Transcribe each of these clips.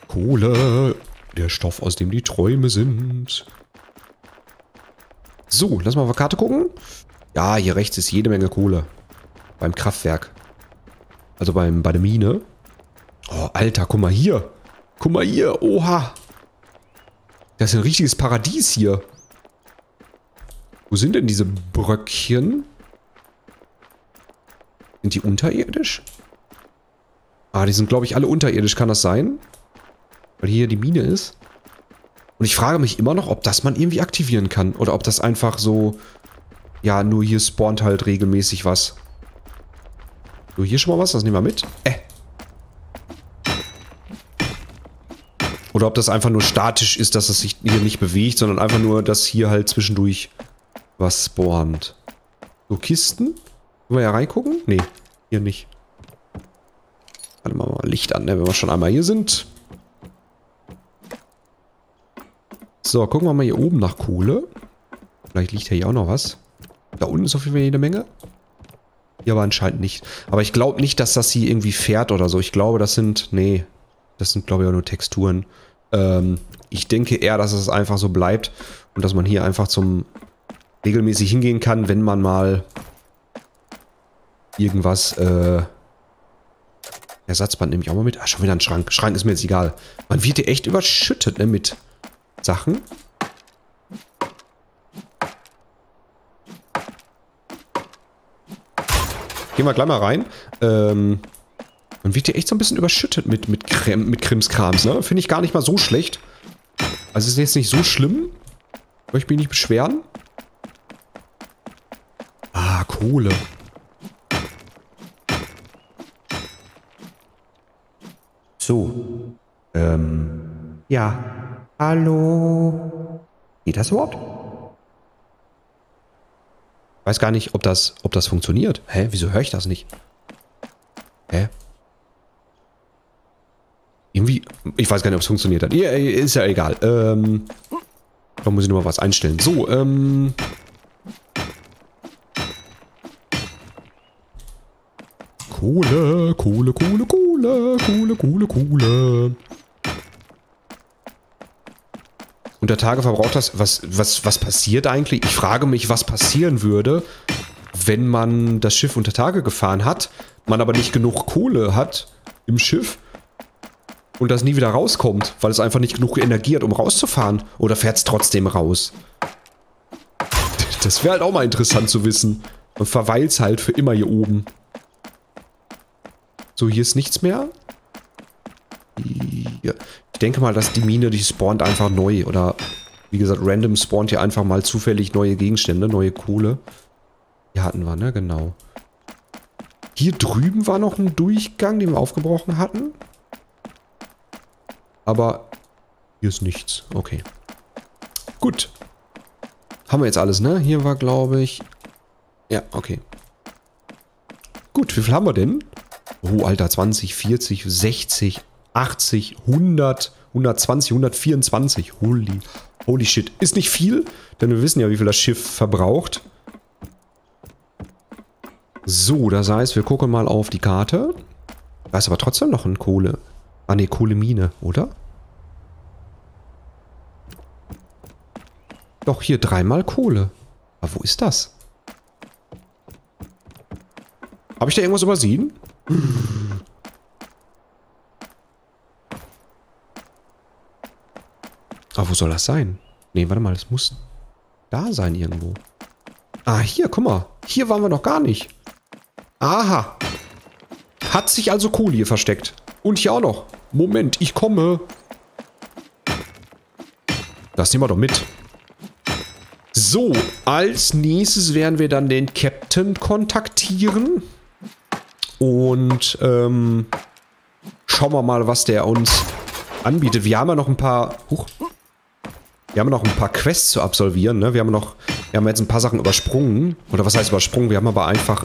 Kohle. Der Stoff, aus dem die Träume sind. So, lass mal auf die Karte gucken. Ja, hier rechts ist jede Menge Kohle. Beim Kraftwerk. Also bei der Mine. Oh, Alter, guck mal hier. Guck mal hier. Oha. Das ist ein richtiges Paradies hier. Wo sind denn diese Bröckchen? Sind die unterirdisch? Ah, die sind, glaube ich, alle unterirdisch. Kann das sein? Weil hier die Mine ist. Und ich frage mich immer noch, ob das man irgendwie aktivieren kann. Oder ob das einfach so... Ja, nur hier spawnt halt regelmäßig was. So, hier schon mal was. Das nehmen wir mit. Oder ob das einfach nur statisch ist, dass es sich hier nicht bewegt, sondern einfach nur, dass hier halt zwischendurch was spawnt. So, Kisten. Können wir ja reingucken? Nee, hier nicht. Warte mal Licht an, ne, wenn wir schon einmal hier sind. So, gucken wir mal hier oben nach Kohle. Vielleicht liegt hier auch noch was. Da unten ist auf jeden Fall jede Menge. Hier aber anscheinend nicht. Aber ich glaube nicht, dass das hier irgendwie fährt oder so. Ich glaube, das sind... Nee. Das sind, glaube ich, auch nur Texturen. Ich denke eher, dass es einfach so bleibt. Und dass man hier einfach zum... regelmäßig hingehen kann, wenn man mal... irgendwas... Ersatzband nehme ich auch mal mit. Ah, schon wieder ein Schrank. Schrank ist mir jetzt egal. Man wird hier echt überschüttet, ne, mit Sachen. Gehen wir gleich mal rein. Man wird hier echt so ein bisschen überschüttet mit Krimskrams, ne? Finde ich gar nicht mal so schlecht. Also ist jetzt nicht so schlimm. Möchte ich mich nicht beschweren. Ah, Kohle. So. Ja. Hallo. Geht das überhaupt? Ich weiß gar nicht, ob das funktioniert. Hä? Wieso höre ich das nicht? Hä? Irgendwie... Ich weiß gar nicht, ob es funktioniert hat. Ja, ist ja egal. Da muss ich nur mal was einstellen. So, Kohle, Kohle, Kohle, Kohle, Kohle, Kohle, Kohle. Unter Tage verbraucht das... Was passiert eigentlich? Ich frage mich, was passieren würde, wenn man das Schiff unter Tage gefahren hat, man aber nicht genug Kohle hat im Schiff und das nie wieder rauskommt, weil es einfach nicht genug Energie hat, um rauszufahren. Oder fährt es trotzdem raus? Das wäre halt auch mal interessant zu wissen. Man verweilt es halt für immer hier oben. So, hier ist nichts mehr. Hier. Ich denke mal, dass die Mine, die spawnt einfach neu. Oder, wie gesagt, random spawnt hier einfach mal zufällig neue Gegenstände, neue Kohle. Hier hatten wir, ne? Genau. Hier drüben war noch ein Durchgang, den wir aufgebrochen hatten. Aber hier ist nichts. Okay. Gut. Haben wir jetzt alles, ne? Hier war, glaube ich... Ja, okay. Gut, wie viel haben wir denn? Oh, Alter, 20, 40, 60, 80, 100, 120, 124. Holy shit. Ist nicht viel, denn wir wissen ja, wie viel das Schiff verbraucht. So, das heißt, wir gucken mal auf die Karte. Da ist aber trotzdem noch ein Kohle... Ah ne, Kohlemine, oder? Doch, hier 3-mal Kohle. Aber wo ist das? Habe ich da irgendwas übersehen? Aber wo soll das sein? Ne, warte mal, das muss da sein irgendwo. Ah, hier, guck mal. Hier waren wir noch gar nicht. Aha. Hat sich also Kohle hier versteckt. Und hier auch noch. Moment, ich komme. Das nehmen wir doch mit. So, als nächstes werden wir dann den Captain kontaktieren. Und schauen wir mal, was der uns anbietet. Wir haben ja noch ein paar... Wir haben noch ein paar Quests zu absolvieren, ne? Wir haben jetzt ein paar Sachen übersprungen. Oder was heißt übersprungen? Wir haben aber einfach...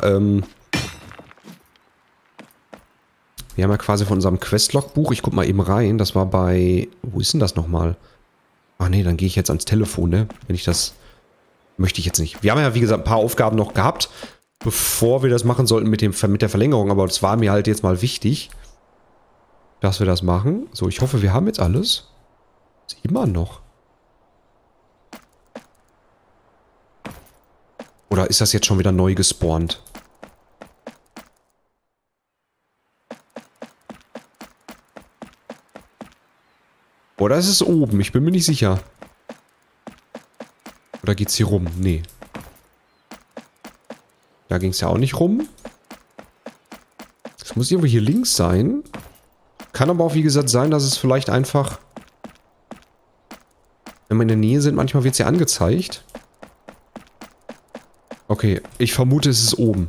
Wir haben ja quasi von unserem Questlog-Buch, ich guck mal eben rein, das war bei... Wo ist denn das nochmal? Ach nee, dann gehe ich jetzt ans Telefon, ne? Wenn ich das... Möchte ich jetzt nicht. Wir haben ja, wie gesagt, ein paar Aufgaben noch gehabt, bevor wir das machen sollten mit der Verlängerung, aber das war mir halt jetzt mal wichtig. dass wir das machen. So, ich hoffe, wir haben jetzt alles. Ist immer noch. Oder ist das jetzt schon wieder neu gespawnt? Oder ist es oben? Ich bin mir nicht sicher. Oder geht's hier rum? Nee. Da ging es ja auch nicht rum. Es muss irgendwo hier links sein. Kann aber auch, wie gesagt, sein, dass es vielleicht einfach... Wenn wir in der Nähe sind, manchmal wird es ja angezeigt. Okay, ich vermute, es ist oben.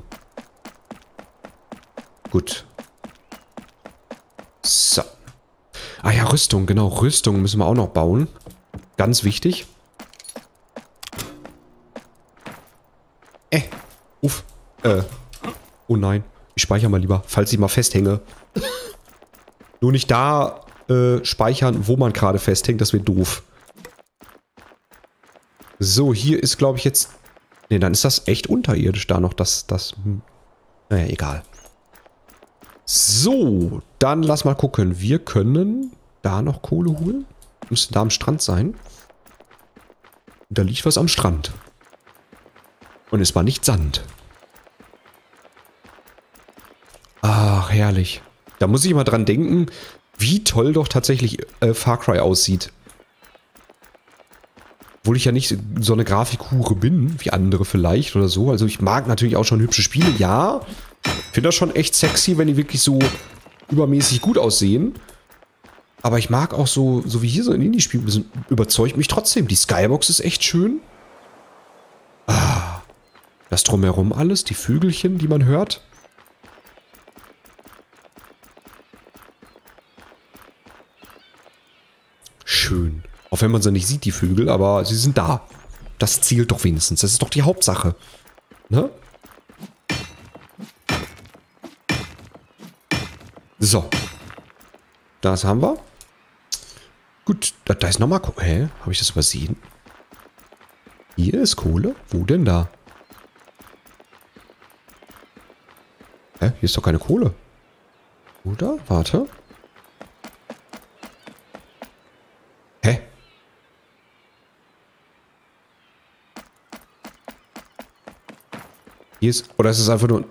Gut. So. Ah ja, Rüstung, genau. Rüstung müssen wir auch noch bauen. Ganz wichtig. Uff. Oh nein. Ich speichere mal lieber, falls ich mal festhänge. Nur nicht da speichern, wo man gerade festhängt. Das wird doof. So, hier ist, glaube ich, jetzt... Ne, dann ist das echt unterirdisch da noch. Naja, egal. So, dann lass mal gucken. Wir können da noch Kohle holen. Müsste da am Strand sein. Da liegt was am Strand. Und es war nicht Sand. Ach, herrlich. Da muss ich mal dran denken, wie toll doch tatsächlich Far Cry aussieht. Obwohl ich ja nicht so eine Grafikhure bin, wie andere vielleicht oder so. Also ich mag natürlich auch schon hübsche Spiele, ja. Finde das schon echt sexy, wenn die wirklich so übermäßig gut aussehen. Aber ich mag auch so wie hier so ein Indie-Spiel, überzeugt mich trotzdem. Die Skybox ist echt schön. Ah, das Drumherum alles, die Vögelchen, die man hört. Schön. Auch wenn man sie nicht sieht, die Vögel, aber sie sind da. Das zielt doch wenigstens. Das ist doch die Hauptsache. Ne? So. Das haben wir. Gut, da ist nochmal... Hä? Habe ich das übersehen? Hier ist Kohle? Wo denn da? Hä? Hier ist doch keine Kohle. Oder? Warte. Hä? Hier ist... Oder ist es einfach nur...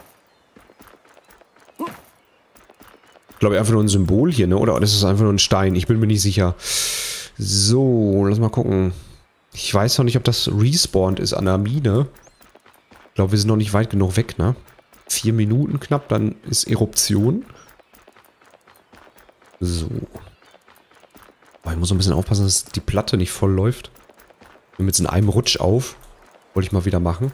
Ich glaube einfach nur ein Symbol hier, ne? Oder ist es einfach nur ein Stein? Ich bin mir nicht sicher. So, lass mal gucken. Ich weiß noch nicht, ob das respawned ist an der Mine. Ich glaube, wir sind noch nicht weit genug weg, ne? 4 Minuten knapp, dann ist Eruption. So. Aber ich muss noch ein bisschen aufpassen, dass die Platte nicht voll läuft. Wir nehmen jetzt in einem Rutsch auf. Wollte ich mal wieder machen.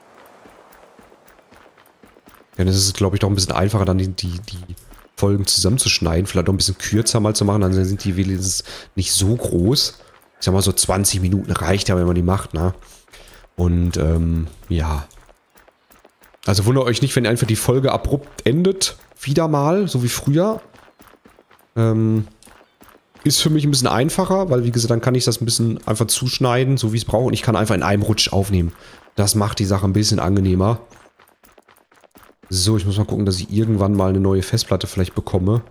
Ja, das ist, glaube ich, doch ein bisschen einfacher, dann die Folgen zusammenzuschneiden. Vielleicht auch ein bisschen kürzer mal zu machen, dann sind die wenigstens nicht so groß. Ich sag mal, so 20 Minuten reicht ja, wenn man die macht, ne? Und, ja. Also wundert euch nicht, wenn einfach die Folge abrupt endet. Wieder mal, so wie früher. Ist für mich ein bisschen einfacher, weil, wie gesagt, dann kann ich das ein bisschen einfach zuschneiden, so wie ich es brauche. Und ich kann einfach in einem Rutsch aufnehmen. Das macht die Sache ein bisschen angenehmer. So, ich muss mal gucken, dass ich irgendwann mal eine neue Festplatte vielleicht bekomme.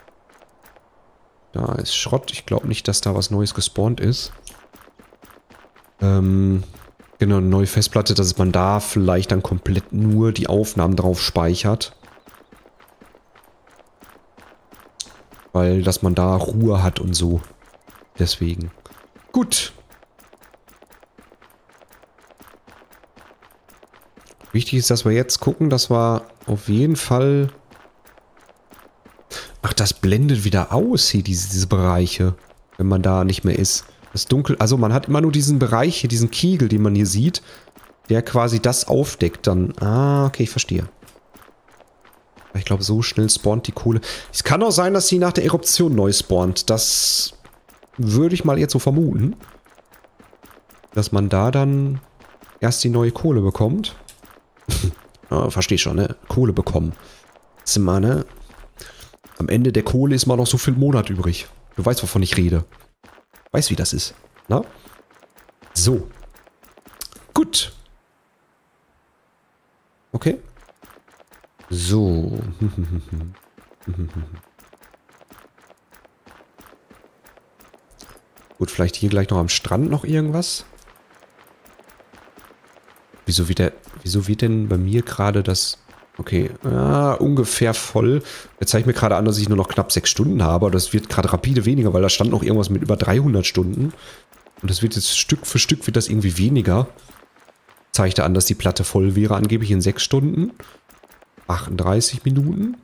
Da ist Schrott. Ich glaube nicht, dass da was Neues gespawnt ist. Genau, eine neue Festplatte, dass man da vielleicht dann komplett nur die Aufnahmen drauf speichert. Weil, dass man da Ruhe hat und so. Deswegen. Gut. Wichtig ist, dass wir jetzt gucken, dass wir auf jeden Fall... Ach, das blendet wieder aus hier, diese Bereiche. Wenn man da nicht mehr ist. Das Dunkel... Also man hat immer nur diesen Bereich hier, diesen Kegel, den man hier sieht. Der quasi das aufdeckt dann. Ah, okay, ich verstehe. Ich glaube, so schnell spawnt die Kohle. Es kann auch sein, dass sie nach der Eruption neu spawnt. Das würde ich mal jetzt so vermuten. Dass man da dann erst die neue Kohle bekommt. Ja, versteh schon, ne? Kohle bekommen. Das ist immer, ne? Am Ende der Kohle ist mal noch so viel Monat übrig. Du weißt, wovon ich rede. Weißt, wie das ist. Na? So. Gut. Okay. So. Gut, vielleicht hier gleich noch am Strand noch irgendwas. Wieso wird denn bei mir gerade das... Okay, ungefähr voll. Jetzt zeigt mir gerade an, dass ich nur noch knapp 6 Stunden habe. Aber das wird gerade rapide weniger, weil da stand noch irgendwas mit über 300 Stunden. Und das wird jetzt Stück für Stück wird das irgendwie weniger. Zeigte an, dass die Platte voll wäre, angeblich in 6 Stunden. 38 Minuten.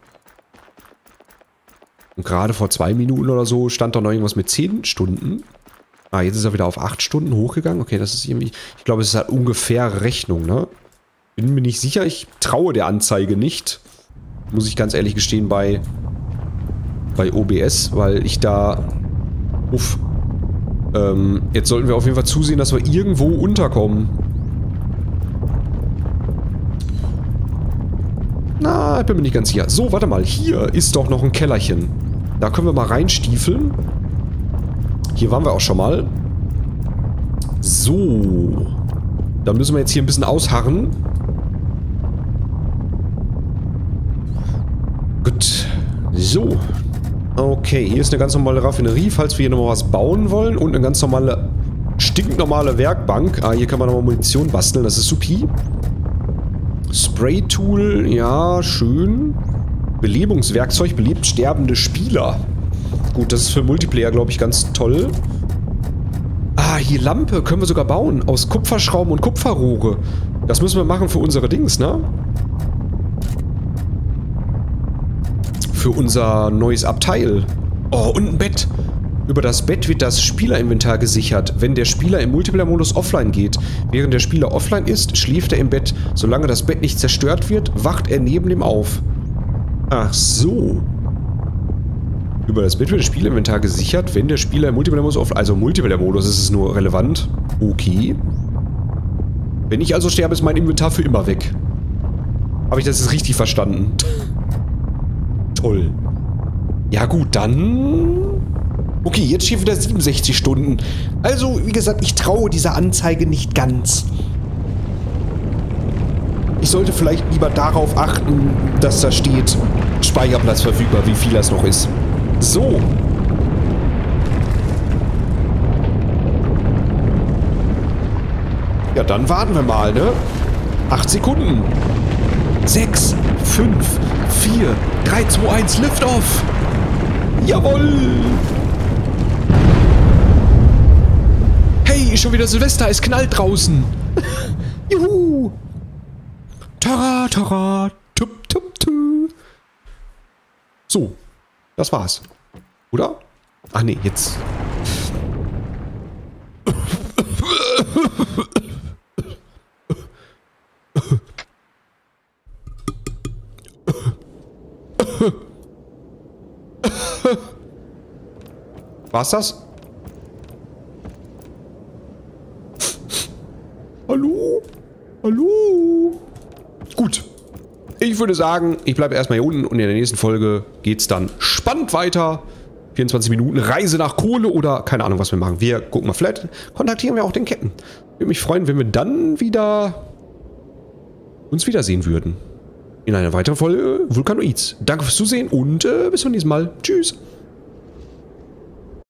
Und gerade vor 2 Minuten oder so stand da noch irgendwas mit 10 Stunden. Ah, jetzt ist er wieder auf 8 Stunden hochgegangen. Okay, das ist irgendwie... Ich glaube, es ist halt ungefähr Rechnung, ne? Bin mir nicht sicher. Ich traue der Anzeige nicht. Muss ich ganz ehrlich gestehen bei OBS, weil ich da... Uff. Jetzt sollten wir auf jeden Fall zusehen, dass wir irgendwo unterkommen. Na, ich bin mir nicht ganz sicher. So, warte mal. Hier ist doch noch ein Kellerchen. Da können wir mal reinstiefeln. Hier waren wir auch schon mal. So. Dann müssen wir jetzt hier ein bisschen ausharren. Gut. So. Okay, hier ist eine ganz normale Raffinerie, falls wir hier nochmal was bauen wollen. Und eine ganz normale, stinknormale Werkbank. Ah, hier kann man nochmal Munition basteln. Das ist supi. Spray-Tool. Ja, schön. Belebungswerkzeug. Belebt sterbende Spieler. Gut, das ist für Multiplayer, glaube ich, ganz toll. Ah, hier Lampe. Können wir sogar bauen. Aus Kupferschrauben und Kupferrohre. Das müssen wir machen für unsere Dings, ne? Für unser neues Abteil. Oh, und ein Bett. Über das Bett wird das Spielerinventar gesichert, wenn der Spieler im Multiplayer-Modus offline geht. Während der Spieler offline ist, schläft er im Bett. Solange das Bett nicht zerstört wird, wacht er neben dem auf. Ach so. Über das Bett wird das Spielerinventar gesichert, wenn der Spieler im Multiplayer-Modus offline... Also im Multiplayer-Modus ist es nur relevant. Okay. Wenn ich also sterbe, ist mein Inventar für immer weg. Habe ich das jetzt richtig verstanden? Toll. Ja gut, dann... Okay, jetzt steht wieder 67 Stunden. Also, wie gesagt, ich traue dieser Anzeige nicht ganz. Ich sollte vielleicht lieber darauf achten, dass da steht, Speicherplatz verfügbar, wie viel das noch ist. So. Ja, dann warten wir mal, ne? 8 Sekunden. 6, 5, 4, 3, 2, 1, Lift off. Jawohl. Hey, schon wieder Silvester, es knallt draußen. Juhu. Tara, tara, tup, tup, tup. So, das war's. Oder? Ach nee, jetzt. War's das? Hallo? Hallo? Gut. Ich würde sagen, ich bleibe erstmal hier unten und in der nächsten Folge geht's dann spannend weiter. 24 Minuten Reise nach Kohle oder keine Ahnung, was wir machen. Wir gucken mal, vielleicht kontaktieren wir auch den Captain. Würde mich freuen, wenn wir dann wieder uns wiedersehen würden. In einer weiteren Folge Vulcanoids. Danke fürs Zusehen und bis zum nächsten Mal. Tschüss.